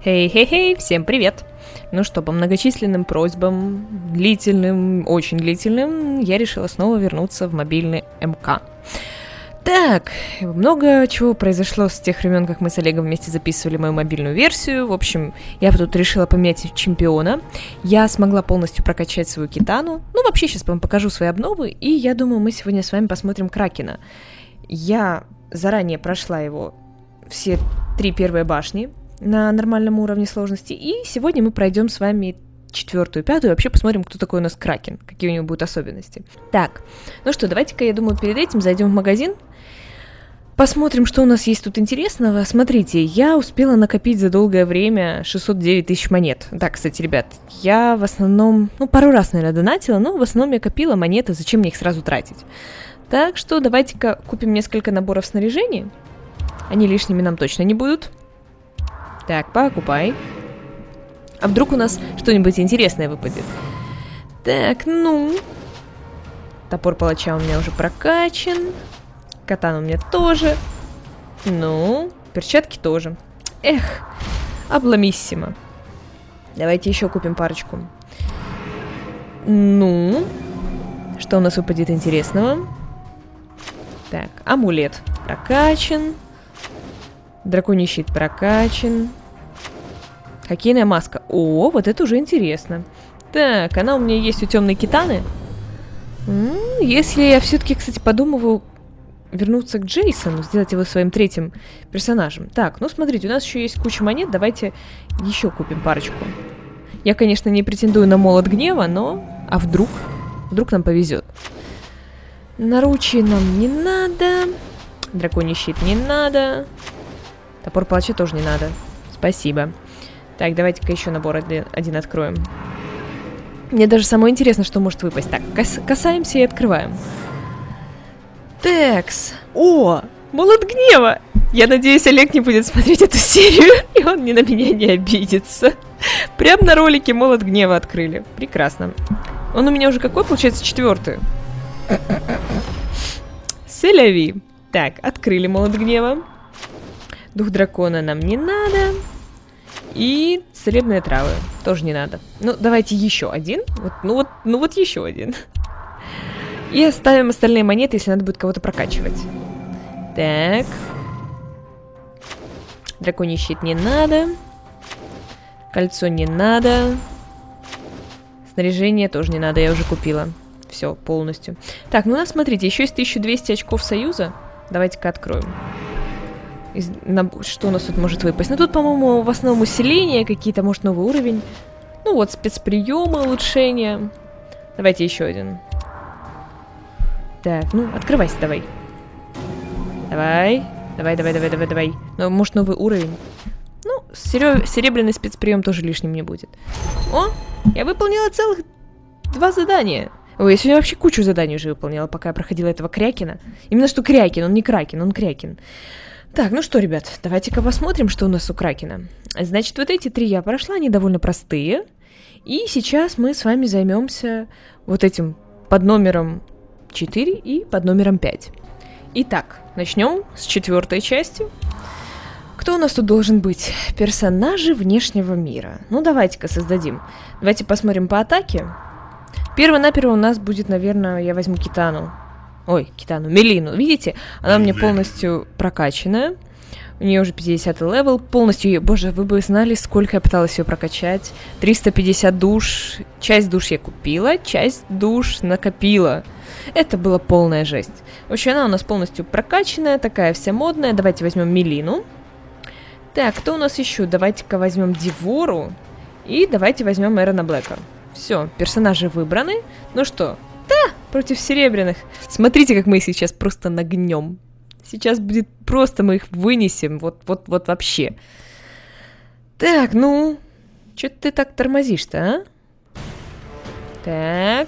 Хей-хей-хей, всем привет! Ну что, по многочисленным просьбам, длительным, очень длительным, я решила снова вернуться в мобильный МК. Так, много чего произошло с тех времен, как мы с Олегом вместе записывали мою мобильную версию. В общем, я тут решила поменять чемпиона. Я смогла полностью прокачать свою Китану. Ну, вообще, сейчас вам покажу свои обновы, и я думаю, мы сегодня с вами посмотрим Кракена. Я заранее прошла его все 3 первые башни на нормальном уровне сложности, и сегодня мы пройдем с вами 4-ю, 5-ю, и вообще посмотрим, кто такой у нас Кракен, какие у него будут особенности. Так, ну что, давайте-ка, я думаю, перед этим зайдем в магазин, посмотрим, что у нас есть тут интересного. Смотрите, я успела накопить за долгое время 609 тысяч монет. Да, кстати, ребят, я в основном, пару раз, наверное, донатила, но в основном я копила монеты, зачем мне их сразу тратить. Так что давайте-ка купим несколько наборов снаряжения, они лишними нам точно не будут. Так, покупай. А вдруг у нас что-нибудь интересное выпадет? Так, ну... Топор палача у меня уже прокачан. Катана у меня тоже. Ну, перчатки тоже. Эх, обломиссимо. Давайте еще купим парочку. Ну, что у нас выпадет интересного? Так, амулет прокачан. Драконий щит прокачан. Хоккейная маска. О, вот это уже интересно. Так, она у меня есть у темной Китаны. Если я все-таки, кстати, подумываю вернуться к Джейсону, сделать его своим 3-м персонажем. Так, ну смотрите, у нас еще есть куча монет. Давайте еще купим парочку. Я, конечно, не претендую на молот гнева, но... А вдруг? Вдруг нам повезет. Наручи нам не надо. Драконий щит не надо. Топор палача тоже не надо. Спасибо. Так, давайте-ка еще набор один откроем. Мне даже самое интересно, что может выпасть. Так, касаемся и открываем. Текс. О, молот гнева. Я надеюсь, Олег не будет смотреть эту серию, и он на меня не обидится. Прям на ролике молот гнева открыли. Прекрасно. Он у меня уже какой, получается, 4-й? Селяви. Так, открыли молот гнева. Дух дракона нам не надо. И целебные травы тоже не надо. Ну, давайте еще один. Вот еще один. И оставим остальные монеты, если надо будет кого-то прокачивать. Так. Драконий щит не надо. Кольцо не надо. Снаряжение тоже не надо, я уже купила. Все, полностью. Так, ну у нас, смотрите, еще есть 1200 очков союза. Давайте-ка откроем. Что у нас тут может выпасть? Ну, тут, по-моему, в основном усиление какие-то, может, новый уровень. Ну, вот, спецприемы, улучшения. Давайте еще один. Так, ну, открывайся давай. Давай. Ну, может, новый уровень. Ну, серебряный спецприем тоже лишним не будет. О, я выполнила целых 2 задания. Ой, я сегодня вообще кучу заданий уже выполнила, пока я проходила этого Крякена. Именно что Крякен, он не Кракен, он Крякен. Так, ну что, ребят, давайте-ка посмотрим, что у нас у Кракена. Значит, вот эти 3 я прошла, они довольно простые. И сейчас мы с вами займемся вот этим под номером 4 и под номером 5. Итак, начнем с 4-й части. Кто у нас тут должен быть? Персонажи внешнего мира. Ну, давайте-ка создадим. Давайте посмотрим по атаке. Перво-наперво у нас будет, наверное, я возьму Китану. Ой, Китану, Мелину. Видите? Она у меня полностью прокачанная. У нее уже 50-й левел. Полностью ее... Боже, вы бы знали, сколько я пыталась ее прокачать. 350 душ. Часть душ я купила, часть душ накопила. Это была полная жесть. В общем, она у нас полностью прокачанная, такая вся модная. Давайте возьмем Мелину. Так, кто у нас еще? Давайте-ка возьмем Дивору. И давайте возьмем Эрона Блэка. Все, персонажи выбраны. Ну что? Да, против серебряных. Смотрите, как мы их сейчас просто нагнем. Сейчас будет просто, мы их вынесем. Вот вообще. Так, ну... Чё ты так тормозишь-то, а? Так.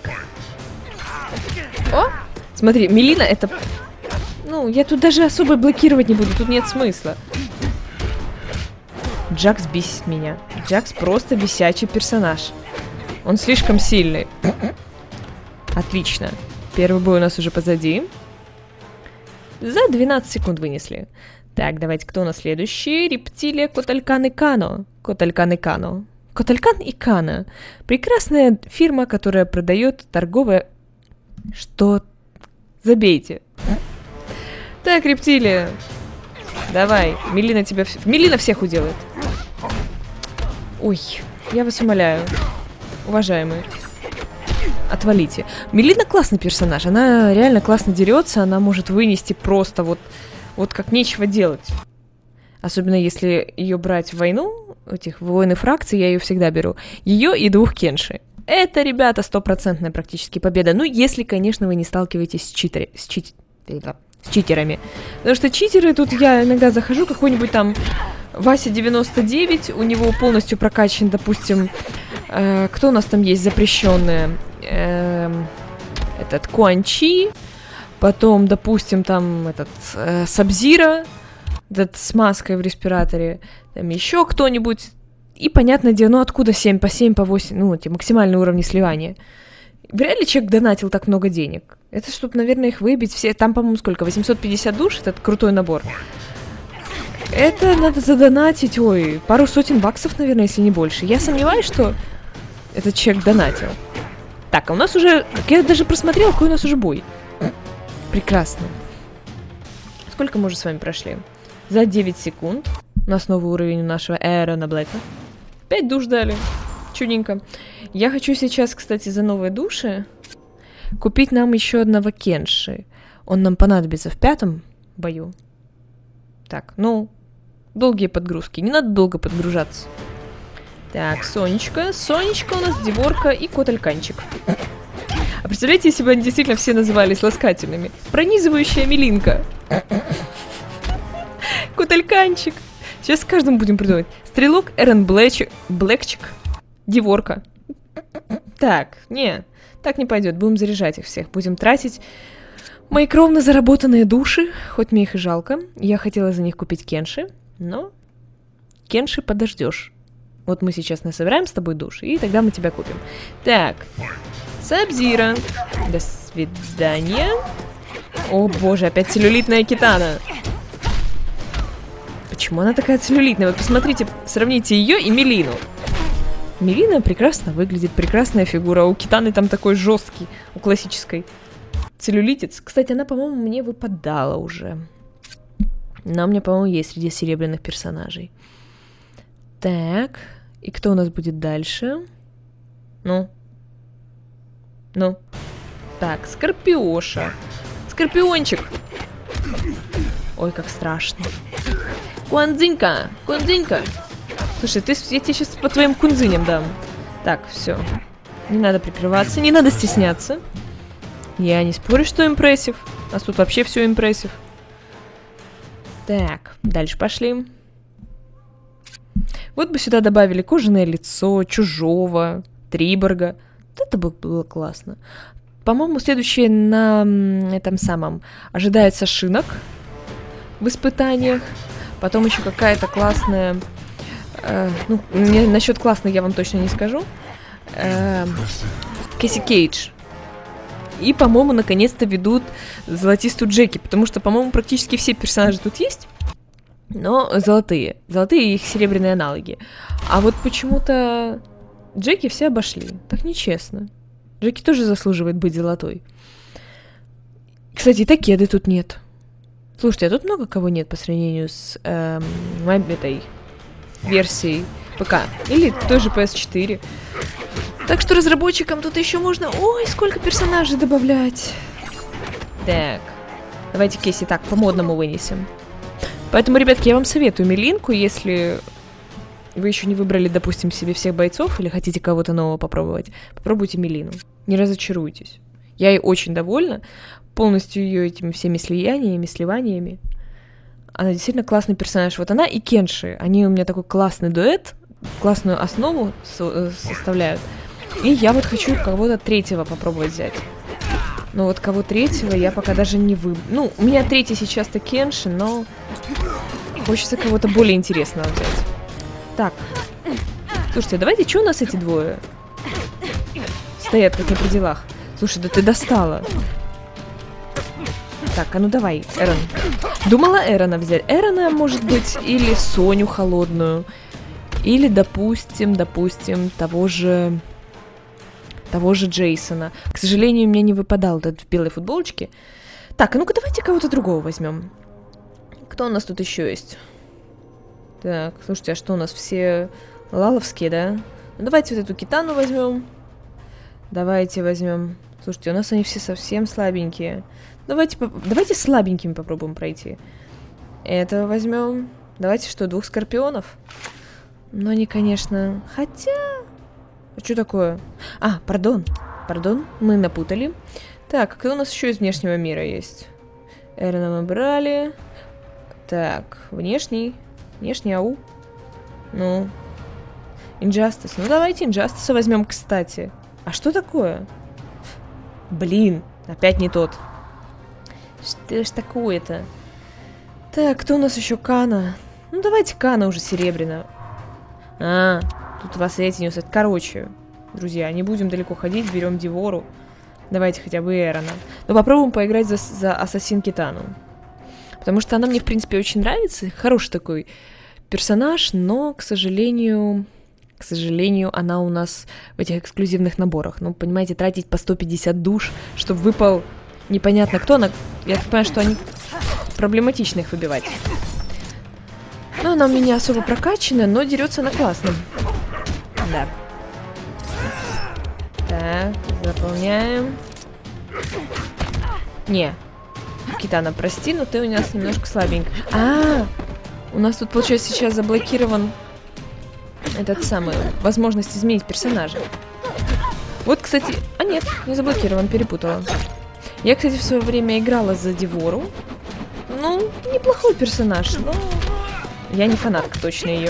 О! Смотри, Мелина это... Ну, я тут даже особо блокировать не буду. Тут нет смысла. Джакс бесит меня. Джакс просто бесячий персонаж. Он слишком сильный. Отлично. Первый бой у нас уже позади. За 12 секунд вынесли. Так, давайте, кто у нас следующий? Рептилия Коталькан и Кано. Коталькан и Кано. Коталькан и Кано. Прекрасная фирма, которая продает торговое... Что? Забейте. Так, рептилия. Давай, Мелина тебя... Мелина всех уделает. Ой, я вас умоляю. Уважаемые. Отвалите. Мелина классный персонаж. Она реально классно дерется. Она может вынести просто вот как нечего делать. Особенно если ее брать в войну, этих войны фракций, я ее всегда беру. Ее и двух Кенши. Это, ребята, 100% практически победа. Ну, если, конечно, вы не сталкиваетесь с читерами. Потому что читеры, тут я иногда захожу, какой-нибудь там Вася 99, у него полностью прокачан, допустим, кто у нас там есть запрещенные? Этот Куан Чи, потом, допустим, там этот Сабзира, этот с маской в респираторе, там еще кто-нибудь. И понятное дело, ну откуда 7 по 7, по 8, ну эти максимальные уровни сливания. Вряд ли человек донатил так много денег. Это чтобы, наверное, их выбить все. Там, по-моему, сколько? 850 душ, этот крутой набор. Это надо задонатить, ой, пару сотен баксов, наверное, если не больше. Я сомневаюсь, что этот человек донатил. Так, а у нас уже... Я даже просмотрела, какой у нас уже бой. Прекрасно. Сколько мы уже с вами прошли? За 9 секунд. У нас новый уровень у нашего Эрона Блэка. 5 душ дали. Чудненько. Я хочу сейчас, кстати, за новые души купить нам еще одного Кенши. Он нам понадобится в 5-м бою. Так, ну, долгие подгрузки. Не надо долго подгружаться. Так, Сонечка. Сонечка у нас, Деворка и Котальканчик. А представляете, если бы они действительно все назывались ласкательными? Пронизывающая Мелинка. Котальканчик. Сейчас с каждым будем придумать. Стрелок, Эрон Блэкчик, Деворка. Так, не, так не пойдет. Будем заряжать их всех. Будем тратить мои кровно заработанные души. Хоть мне их и жалко. Я хотела за них купить Кенши, но Кенши подождешь. Вот мы сейчас насобираем с тобой души, и тогда мы тебя купим. Так, Сабзира. До свидания. О боже, опять целлюлитная Китана. Почему она такая целлюлитная? Вот посмотрите, сравните ее и Мелину. Мелина прекрасно выглядит, прекрасная фигура. У Китаны там такой жесткий, у классической. Целлюлитец. Кстати, она, по-моему, мне выпадала уже. Но у меня, по-моему, есть среди серебряных персонажей. Так. И кто у нас будет дальше? Ну. Так, Скорпиоша. Скорпиончик. Ой, как страшно. Кунзинька! Кунзинька! Слушай, я тебе сейчас по твоим кунзиням дам. Так, все. Не надо прикрываться, не надо стесняться. Я не спорю, что импрессив. У нас тут вообще все импрессив. Так, дальше пошли. Вот бы сюда добавили кожаное лицо, чужого, Триборга. Вот это было классно. По-моему, следующее на этом самом ожидается Шинок в испытаниях. Потом еще какая-то классная... ну, насчет классной я вам точно не скажу. Кэсси Кейдж. И, по-моему, наконец-то ведут золотистую Джеки, потому что, по-моему, практически все персонажи тут есть, но золотые. Золотые и их серебряные аналоги. А вот почему-то Джеки все обошли. Так нечестно. Джеки тоже заслуживает быть золотой. Кстати, и Такеды тут нет. Слушайте, а тут много кого нет по сравнению с этой версией ПК. Или той же PS4. Так что разработчикам тут еще можно... Ой, сколько персонажей добавлять. Так. Давайте Кэсси так, по-модному вынесем. Поэтому, ребятки, я вам советую Мелинку, если вы еще не выбрали, допустим, себе всех бойцов или хотите кого-то нового попробовать, попробуйте Мелину. Не разочаруйтесь. Я ей очень довольна. Полностью ее этими всеми слияниями, сливаниями. Она действительно классный персонаж. Вот она и Кенши. Они у меня такой классный дуэт, классную основу составляют. И я вот хочу кого-то третьего попробовать взять. Но вот кого третьего я пока даже не выбрала. Ну, у меня третий сейчас-то Кенши, но хочется кого-то более интересного взять. Так. Слушайте, давайте, что у нас эти двое? Стоят как не при делах. Слушай, да ты достала. Так, а ну давай, Эрон. Думала Эрона взять. Эрона, может быть, или Соню холодную. Или, допустим, того же Джейсона. К сожалению, мне не выпадал этот в белой футболочке. Так, а ну-ка давайте кого-то другого возьмем. Кто у нас тут еще есть? Так, слушайте, а что у нас все лаловские, да? Ну, давайте вот эту Китану возьмем. Давайте возьмем. Слушайте, у нас они все совсем слабенькие. Давайте слабенькими попробуем пройти. Этого возьмем. Давайте что, 2 скорпионов? Но они, конечно... Хотя... А что такое? А, пардон, мы напутали. Так, кто у нас еще из внешнего мира есть? Эрона мы брали. Так, внешний, ау. Ну, Injustice. Ну, давайте Injustice возьмем, кстати. А что такое? Блин, опять не тот. Что ж такое-то? Так, кто у нас еще? Кана. Ну, давайте Кана уже серебряно. А, тут вас эти несут. Короче, друзья, не будем далеко ходить, берем Дивору. Давайте хотя бы Эрона. Но попробуем поиграть за Ассасин Китану. Потому что она мне, в принципе, очень нравится. Хороший такой персонаж, но, к сожалению, она у нас в этих эксклюзивных наборах. Ну, понимаете, тратить по 150 душ, чтобы выпал непонятно кто. Я так понимаю, что они проблематично их выбивать. Но она у меня не особо прокачана, но дерется она классно. Да. Так, заполняем. Не. Китана, прости, но ты у нас немножко слабенький. У нас тут, получается, сейчас заблокирован этот самый... возможность изменить персонажа. Вот, кстати... А нет, не заблокирован, перепутала. Я, кстати, в свое время играла за Дивору. Ну, неплохой персонаж, но... Я не фанатка точно ее.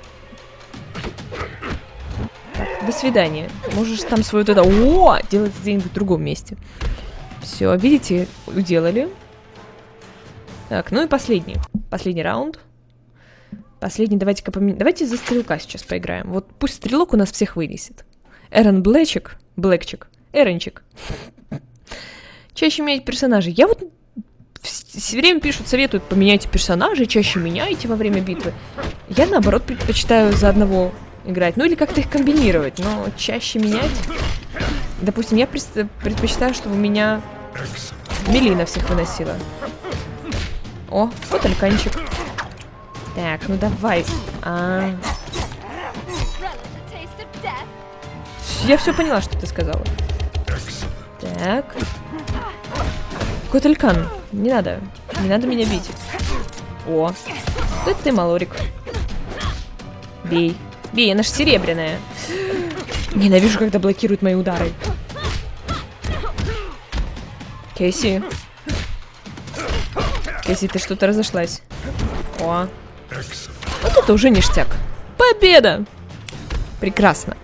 Так, до свидания. Можешь там свою тогда... О! Делать где-нибудь в другом месте. Все, видите, уделали. Так, ну и последний. Последний раунд. Последний, давайте-ка поменяем. Давайте за стрелка сейчас поиграем. Вот пусть стрелок у нас всех вынесет. Эрон Блэкчик. Эрончик. Чаще менять персонажей. Я вот все время пишут, советуют, поменяйте персонажей, чаще меняйте во время битвы. Я, наоборот, предпочитаю за одного играть. Ну или как-то их комбинировать, но чаще менять. Допустим, я предпочитаю, чтобы у меня Мелина всех выносила. О, вот альканчик. Так, ну давай. Я все поняла, что ты сказала. Так. Какой-то алькан. Не надо меня бить. О, это ты, Малорик. Бей. Бей, она ж серебряная. Ненавижу, когда блокируют мои удары. Кейси, ты что-то разошлась. О. Вот это уже ништяк. Победа! Прекрасно.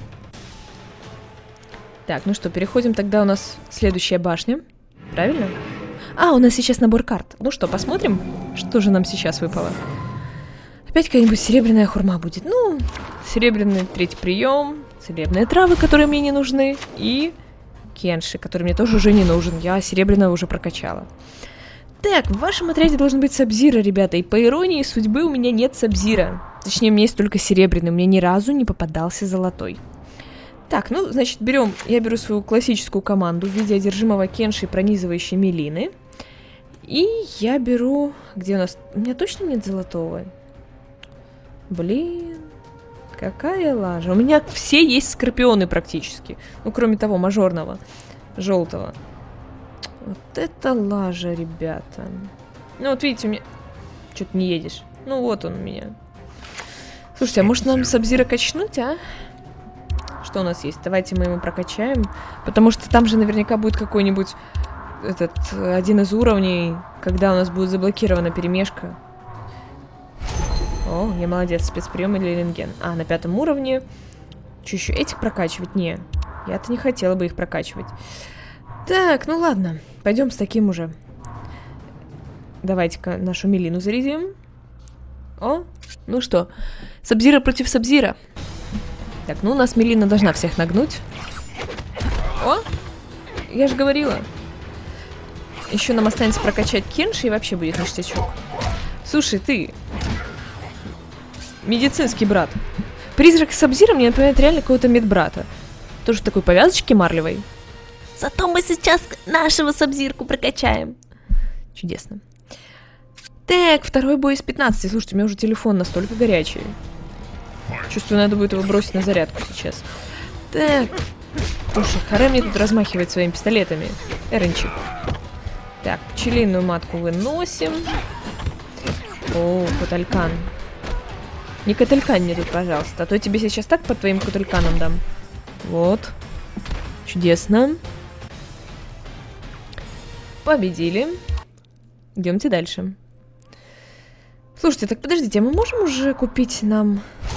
Так, ну что, переходим тогда, у нас следующая башня. Правильно? У нас сейчас набор карт. Ну что, посмотрим, что же нам сейчас выпало. Опять какая-нибудь серебряная хурма будет. Ну, серебряный третий прием, целебные травы, которые мне не нужны, и Кенши, который мне тоже уже не нужен. Я серебряного уже прокачала. Так, в вашем отряде должен быть Сабзира, ребята, и по иронии судьбы у меня нет Сабзира. Точнее, у меня есть только серебряный, мне ни разу не попадался золотой. Так, ну, значит, я беру свою классическую команду в виде одержимого Кенши и пронизывающей Мелины. И я беру... Где у нас... У меня точно нет золотого? Блин, какая лажа. У меня все есть скорпионы практически. Ну, кроме того, мажорного, желтого. Вот это лажа, ребята. Ну, вот видите, у меня... Что-то не едешь. Ну, вот он у меня. Слушайте, а может нам Сабзира качнуть, а? Что у нас есть? Давайте мы его прокачаем. Потому что там же наверняка будет какой-нибудь... один из уровней, когда у нас будет заблокирована перемешка. О, я молодец, спецприем или рентген. На 5-м уровне. Что еще, этих прокачивать? Не, я-то не хотела бы их прокачивать. Так, ну ладно, пойдем с таким уже. Давайте-ка нашу Мелину зарядим. О, ну что, Сабзира против Сабзира. Так, ну у нас Мелина должна всех нагнуть. О, я же говорила. Еще нам останется прокачать Кенши, и вообще будет ништячок. Слушай, ты... Медицинский брат. Призрак Сабзира мне напоминает реально какого-то медбрата. Тоже в такой повязочке марлевой. Зато мы сейчас нашего Сабзирку прокачаем. Чудесно. Так, второй бой из 15. Слушайте, у меня уже телефон настолько горячий. Чувствую, надо будет его бросить на зарядку сейчас. Так. Слушай, Харе мне тут размахивает своими пистолетами. Эренчик. Так, пчелиную матку выносим. О, Коталькан. Не Коталькан мне тут, пожалуйста. А то я тебе сейчас так по твоим Котальканам дам. Вот. Чудесно. Победили. Идемте дальше. Слушайте, так подождите, а мы можем уже купить нам...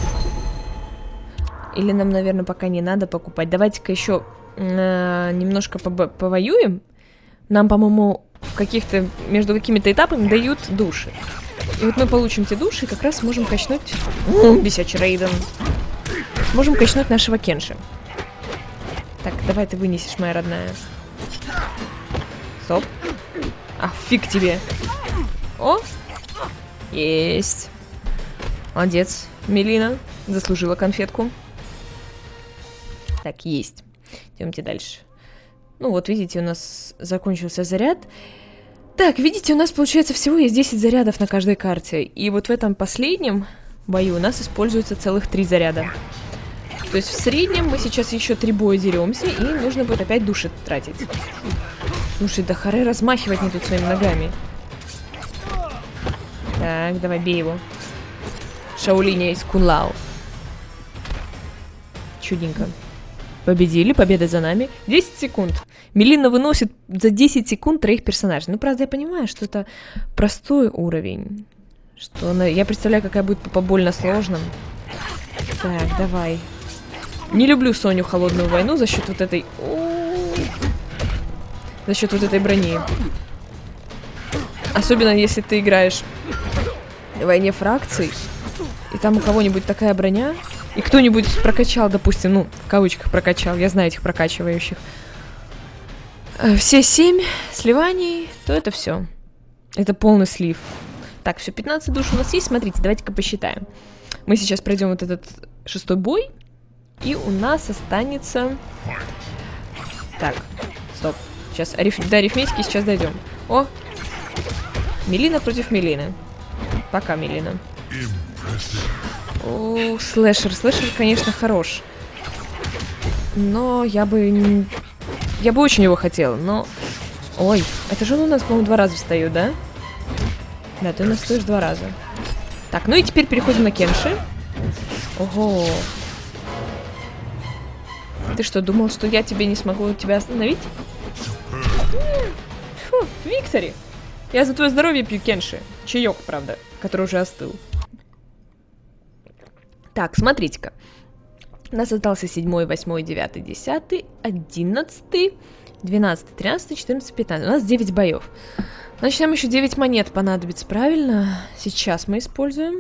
Или нам, наверное, пока не надо покупать. Давайте-ка еще немножко повоюем. Нам, по-моему, в каких-то... Между какими-то этапами дают души. И вот мы получим те души и как раз можем качнуть... Бесячий Рейден. Можем качнуть нашего Кенши. Так, давай ты вынесешь, моя родная. Стоп. А, фиг тебе. О! Есть. Молодец, Мелина. Заслужила конфетку. Так, есть. Идемте дальше. Ну вот, видите, у нас закончился заряд. Так, видите, у нас, получается, всего есть 10 зарядов на каждой карте. И вот в этом последнем бою у нас используется целых 3 заряда. То есть в среднем мы сейчас еще 3 боя деремся, и нужно будет опять души тратить. Слушай, да Харе размахивать не тут своими ногами. Так, давай, бей его. Шаолиня из Кунлао. Чудненько. Победили, победа за нами. 10 секунд. Мелина выносит за 10 секунд 3 персонажей. Ну, правда, я понимаю, что это простой уровень. Что я представляю, какая будет побольно сложным. Так, давай. Не люблю Соню Холодную войну за счет вот этой... За счет вот этой брони. Особенно, если ты играешь в войне фракций, и там у кого-нибудь такая броня, и кто-нибудь прокачал, допустим, ну, в кавычках прокачал, я знаю этих прокачивающих, все 7 сливаний, то это все. Это полный слив. Так, все, 15 душ у нас есть, смотрите, давайте-ка посчитаем. Мы сейчас пройдем вот этот 6-й бой, и у нас останется... Так, стоп. Сейчас до арифметики сейчас дойдем. О! Мелина против Мелины. Пока, Мелина. О, слэшер. Слэшер, конечно, хорош. Но я бы очень его хотела, но... Ой, это же он у нас, по-моему, 2 раза встает, да? Да, ты у нас стоишь 2 раза. Так, ну и теперь переходим на Кенши. Ого. Ты что, думал, что я тебе не смогу тебя остановить? Фу, Виктори. Я за твое здоровье пью Кенши. Чаек, правда, который уже остыл. Так, смотрите-ка. У нас остался 7, 8, 9, 10, 11, 12, 13, 14, 15. У нас 9 боев. Значит, нам еще 9 монет понадобится, правильно? Сейчас мы используем.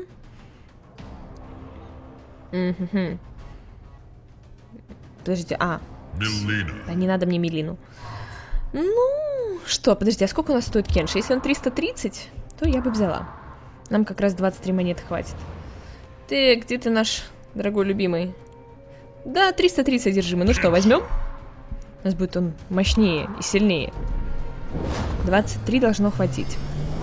Угу. Подождите, да не надо мне Мелину. Ну, что, подожди, а сколько у нас стоит Кенши? Если он 330, то я бы взяла. Нам как раз 23 монеты хватит. Ты, где ты наш дорогой любимый? Да, 330 одержимый. Ну что, возьмем? У нас будет он мощнее и сильнее. 23 должно хватить.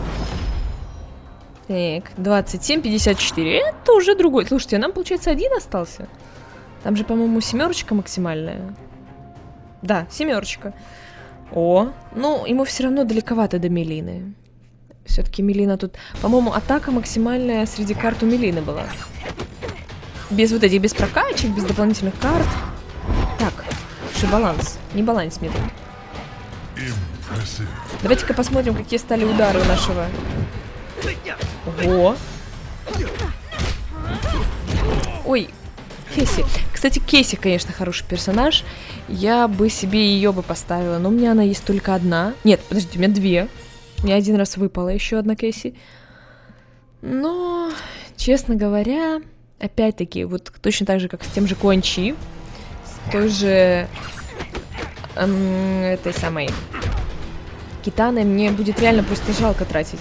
Так, 27, 54. Это уже другой. Слушайте, нам, получается, 1 остался. Там же, по-моему, 7 максимальная. Да, 7. О, ну, ему все равно далековато до Мелины. Все-таки Мелина тут... По-моему, атака максимальная среди карт у Мелины была. Без вот этих, без прокачек, без дополнительных карт. Так, что баланс? Не баланс мне тут. Давайте-ка посмотрим, какие стали удары у нашего... Ого! Ой, Кэсси. Кстати, Кэсси, конечно, хороший персонаж. Я бы себе ее поставила, но у меня она есть только одна. Нет, подождите, у меня 2. У меня 1 раз выпала еще одна Кэсси. Но, честно говоря, опять-таки, вот точно так же, как с тем же Quan Chi, с той же этой самой Китаны мне будет реально просто жалко тратить.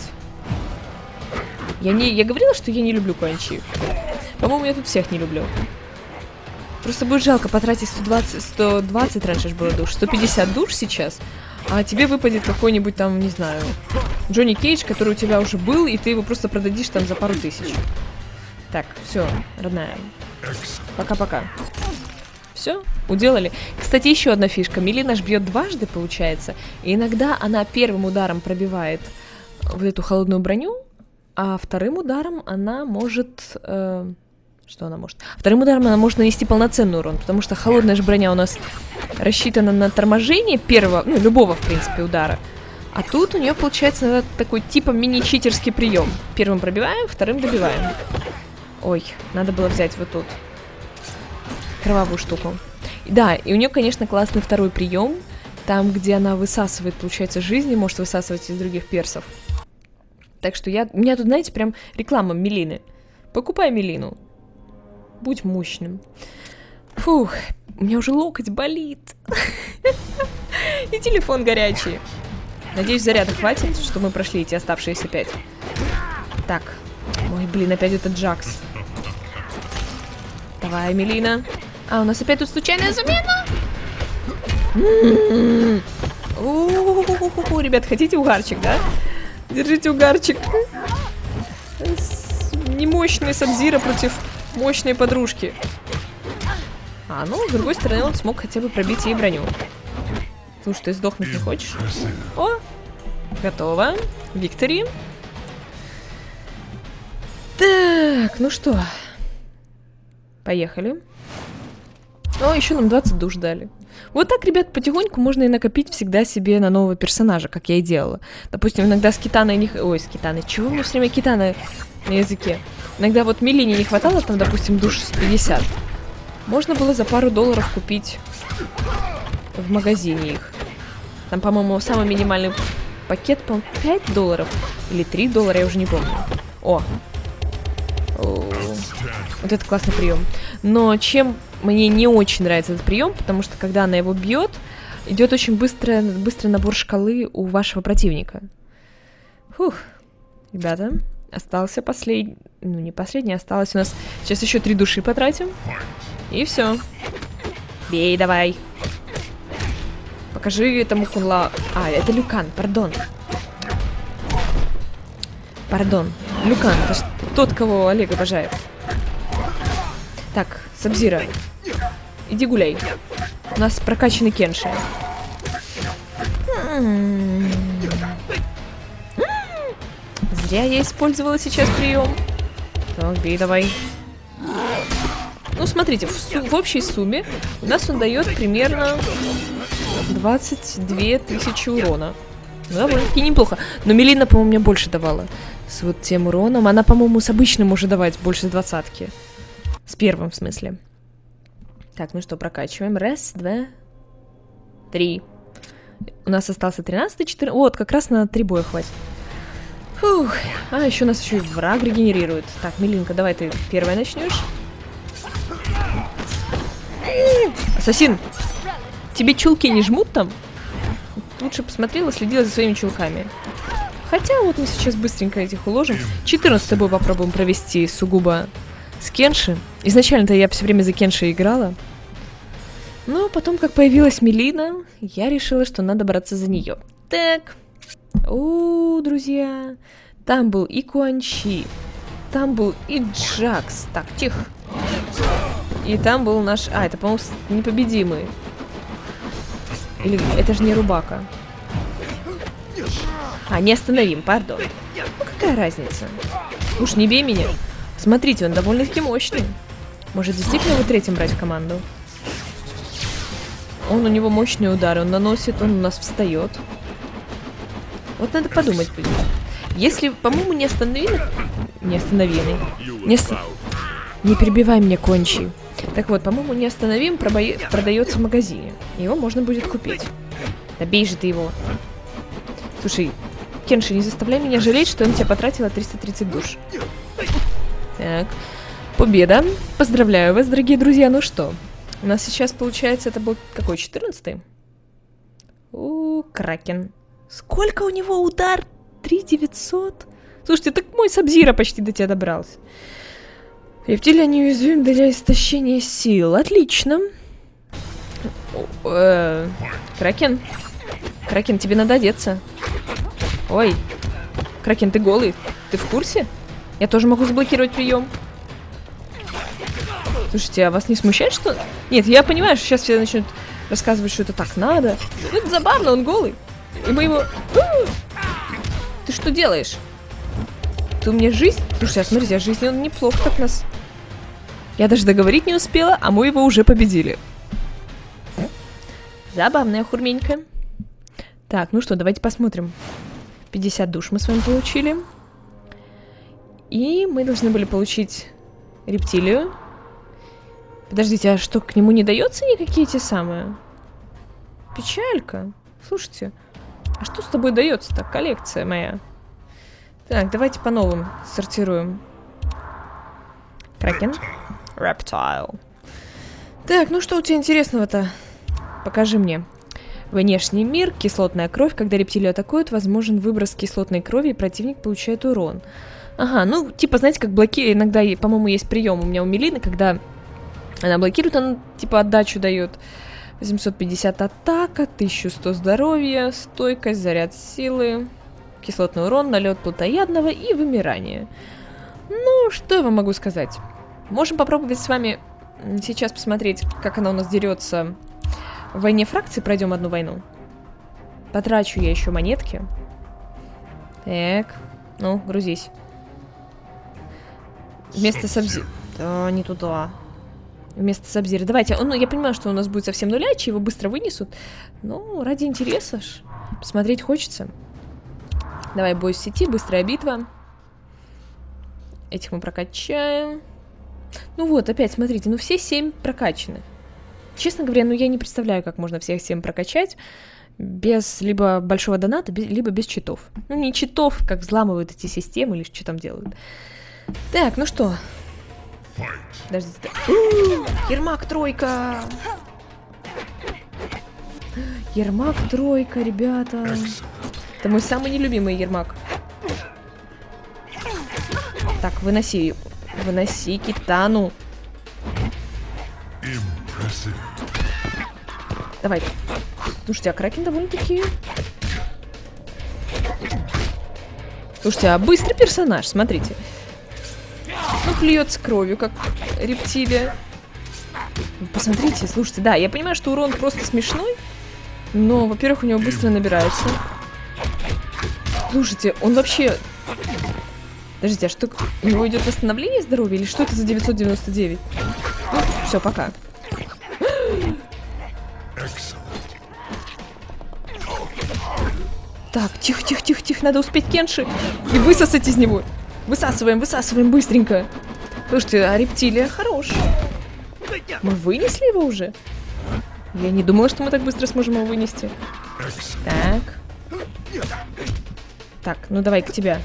Я говорила, что я не люблю Куанчи. По-моему, я тут всех не люблю. Просто будет жалко потратить 120 раньше же было душ, 150 душ сейчас, а тебе выпадет какой-нибудь там, не знаю, Джонни Кейдж, который у тебя уже был, и ты его просто продадишь там за пару тысяч. Так, все, родная. Пока-пока. Все, уделали. Кстати, еще одна фишка. Милина ж бьет дважды, получается, и иногда она первым ударом пробивает вот эту холодную броню, а вторым ударом она может... Что она может? Вторым ударом она может нанести полноценный урон, потому что холодная же броня у нас рассчитана на торможение первого, ну, любого, в принципе, удара. А тут у нее получается такой типа мини-читерский прием. Первым пробиваем, вторым добиваем. Ой, надо было взять вот тут кровавую штуку. Да, и у нее, конечно, классный второй прием, там, где она высасывает, получается, жизни, может высасывать из других персов. Так что у меня тут, знаете, прям реклама Милины. Покупай Милину. Будь мощным. Фух, у меня уже локоть болит. И телефон горячий. Надеюсь, заряда хватит, что мы прошли эти оставшиеся 5. Так. Ой, блин, опять этот Джакс. Давай, Милина. А, у нас опять тут случайная замена? Ребят, хотите угарчик, да? Держите угарчик. Немощный Сабзира против мощной подружки. А, ну, с другой стороны, он смог хотя бы пробить ей броню. Слушай, ты сдохнуть не хочешь? О, готово. Виктори. Так, ну что? Поехали. О, еще нам 20 душ дали. Вот так, ребят, потихоньку можно и накопить всегда себе на нового персонажа, как я и делала. Допустим, иногда с Китаной не... Ой, с Китаной. Чего мне все время Китана на языке? Иногда вот Милине не хватало, там, допустим, душ 50. Можно было за пару долларов купить в магазине их. Там, по-моему, самый минимальный пакет, по-моему, 5 долларов или 3 доллара, я уже не помню. О! Вот это классный прием. Но чем мне не очень нравится этот прием, потому что когда она его бьет, идет очень быстрый набор шкалы у вашего противника. Фух, ребята, остался последний, ну не последний, осталось у нас сейчас еще 3 души потратим, и все. Бей, давай. Покажи этому Кунла. А, это Люкан, пардон. Пардон, Люкан, это ж тот, кого Олег обожает. Так, Сабзира, иди гуляй. У нас прокачанный Кенши. Зря я использовала сейчас прием. Так, бей давай. Ну, смотрите, в общей сумме у нас он дает примерно 22 тысячи урона. Ну, довольно-таки неплохо. Но Милина, по-моему, мне больше давала. С вот тем уроном. Она, по-моему, с обычным может давать больше 20-ки. С первым, в смысле. Так, ну что, прокачиваем. Раз, два, 3. У нас остался 13, 14. Вот, как раз на 3 боя хватит. Фух. А, еще у нас еще и враг регенерирует. Так, Милинка, давай ты первая начнешь. Ассасин! Тебе чулки не жмут там? Лучше посмотрела, следила за своими чулками. Хотя вот мы сейчас быстренько этих уложим. 14 бой попробуем провести сугубо с Кенши. Изначально-то я все время за Кенши играла. Но потом, как появилась Милина, я решила, что надо браться за нее. Так. Друзья. Там был и Куанчи. Там был и Джакс. Так, тихо. И там был наш... А, это, по-моему, непобедимый. Или это же не Рубака. А, не остановим, пардон. Ну, какая разница? Уж не бей меня. Смотрите, он довольно-таки мощный. Может, действительно его третьим брать в команду? Он, у него мощные удары, он наносит, он у нас встает. Вот надо подумать будет. Если, по-моему, не остановили... Не остановили. Не перебивай меня, Кончи. Так вот, по-моему, не остановим, продается в магазине. Его можно будет купить. Да бей же ты его. Слушай, Кенши, не заставляй меня жалеть, что он тебя потратила 330 душ. Так, победа. Поздравляю вас, дорогие друзья. Ну что, у нас сейчас, получается, это был какой, 14-й? Кракен. Сколько у него удар? 3900? Слушайте, так мой Сабзира почти до тебя добрался. Рептилия неуязвим для истощения сил. Отлично. Кракен. Кракен, тебе надо одеться. Ой. Кракен, ты голый? Ты в курсе? Я тоже могу заблокировать прием. Слушайте, а вас не смущает, что... Нет, я понимаю, что сейчас все начнут рассказывать, что это так надо. Но это забавно, он голый. И мы его... Ты что делаешь? Ты у меня жизнь? Слушайте, а смотрите, а жизнь он неплохо так нас... Я даже договорить не успела, а мы его уже победили. Забавная хурменька. Так, ну что, давайте посмотрим. 50 душ мы с вами получили. И мы должны были получить рептилию. Подождите, а что, к нему не дается никакие те самые? Печалька. Слушайте, а что с тобой дается-то, коллекция моя? Так, давайте по новым сортируем. Кракен. Рептайл. Так, ну что у тебя интересного-то? Покажи мне. Внешний мир, кислотная кровь. Когда рептилию атакуют, возможен выброс кислотной крови, и противник получает урон. Ага, ну, типа, знаете, как блокирует, иногда, по-моему, есть прием у меня у Мелины, когда она блокирует, она, типа, отдачу дает. 850 атака, 1100 здоровья, стойкость, заряд силы, кислотный урон, налет плотоядного и вымирание. Ну, что я вам могу сказать? Можем попробовать с вами сейчас посмотреть, как она у нас дерется в войне фракций. Пройдем одну войну. Потрачу я еще монетки. Так, ну, грузись. Вместо Сабзира... Да, не туда. Вместо Сабзира. Давайте, ну, я понимаю, что у нас будет совсем нулячий, его быстро вынесут. Ну, ради интереса ж. Посмотреть хочется. Давай, бой в сети, быстрая битва. Этих мы прокачаем. Ну вот, опять, смотрите, ну все 7 прокачаны. Честно говоря, ну я не представляю, как можно всех 7 прокачать без либо большого доната, либо без читов. Ну не читов, как взламывают эти системы или что там делают. Так, ну что? Подождите. Ермак тройка! Ермак тройка, ребята. Это мой самый нелюбимый Ермак. Так, выноси. Выноси Китану. Давай. Слушайте, а Кракен довольно-таки... Слушайте, а быстрый персонаж, смотрите. Ну, плюется кровью, как рептилия. Посмотрите, слушайте, да, я понимаю, что урон просто смешной. Но, во-первых, у него быстро набирается. Слушайте, он вообще... Подождите, а что, у него идет восстановление здоровья? Или что это за 999? Ну, все, пока. Так, тихо, надо успеть Кенши и высосать из него. Высасываем быстренько. Слушайте, а рептилия хорош. Мы вынесли его уже? Я не думала, что мы так быстро сможем его вынести. Так. Так, ну давай к тебе.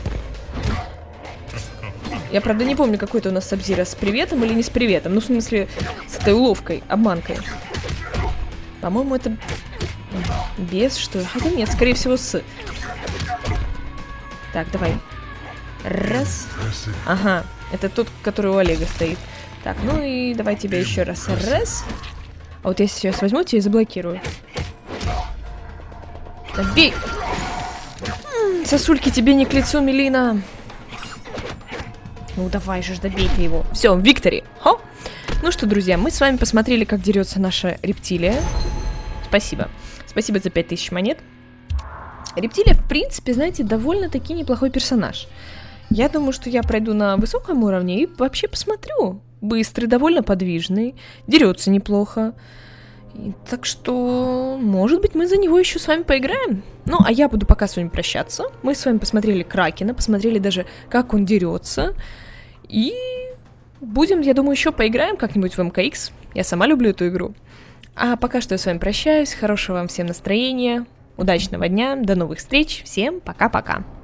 Я, правда, не помню, какой-то у нас Сабзира с приветом или не с приветом. Ну, в смысле, с этой уловкой, обманкой. По-моему, это без, что ли? Хотя нет, скорее всего, с. Так, давай. Раз. Ага, это тот, который у Олега стоит. Так, ну и давай тебя еще раз. Раз. А вот я сейчас возьму тебя и заблокирую. Так, бей! Сосульки тебе не к лицу, Мелина. Ну давай же, добей ты его. Все, Виктори. Хо! Ну что, друзья, мы с вами посмотрели, как дерется наша рептилия. Спасибо. Спасибо за 5000 монет. Рептилия, в принципе, знаете, довольно-таки неплохой персонаж. Я думаю, что я пройду на высоком уровне и вообще посмотрю. Быстрый, довольно подвижный, дерется неплохо. И так что, может быть, мы за него еще с вами поиграем. Ну, а я буду пока с вами прощаться. Мы с вами посмотрели Кракена, посмотрели даже, как он дерется. И будем, я думаю, еще поиграем как-нибудь в МКХ. Я сама люблю эту игру. А пока что я с вами прощаюсь. Хорошего вам всем настроения. Удачного дня. До новых встреч. Всем пока-пока.